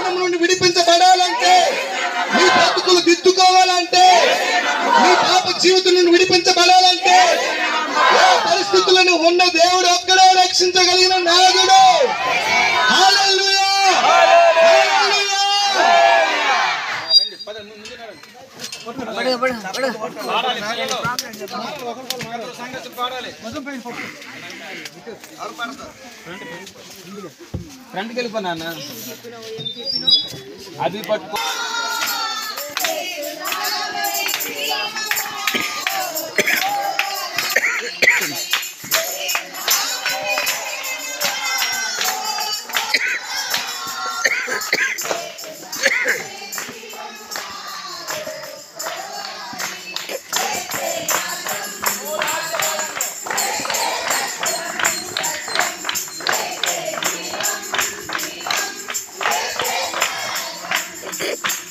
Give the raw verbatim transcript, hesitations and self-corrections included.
బంధనం నుండి విడిపించబడాలంటే, మీ బ్రతుకులు దిద్దుకోవాలంటే, మీ పాప జీవితం నుండి విడిపించబడాలంటే ఏ పరిస్థితులను ఉన్న దేవుడు ఒక్కడే రక్షించగలిగిన నాయకుడు. హల్లెలూయా, హల్లెలూయా. ఫ్రంట్కి వెళ్ళిపోనా అది పట్టుకో. You